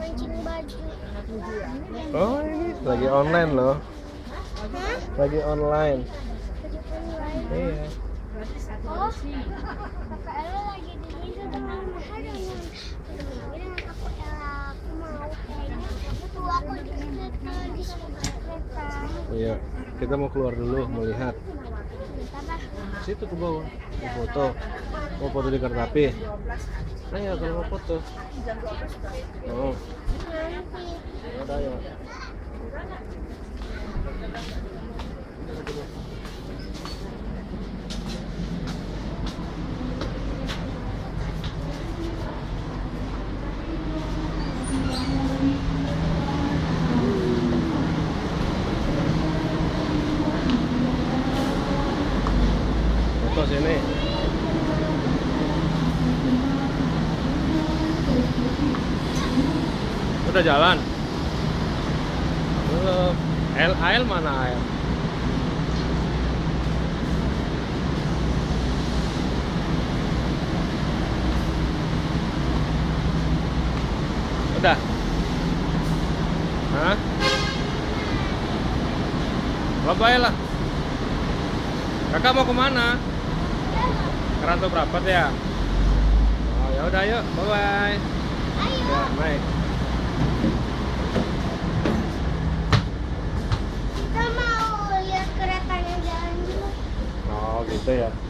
mancing baju. Oh, ini lagi online loh. Hah? Lagi online. Baju online. Iya. Oh, kakak Ella lagi di situ dengan Mahara dengan aku Ella. Aku mau kayaknya aku di kereta. Iya. Kita mau keluar dulu melihat. Apa? Situ ke bawah. Mau foto. Mau foto di kereta api. Ayo kalau mau foto. Oh. Nanti. Ada ya. Foto sini. Udah jalan? Belum. Ail mana Ail? Udah? Hah? Bye-bye lah. Kakak mau kemana? Ke Rantau Prapat ya? Oh ya udah yuk, bye-bye. Ayo. Ya, naik. Kita mau lihat keretanya jalan dulu. Oh gitu ya.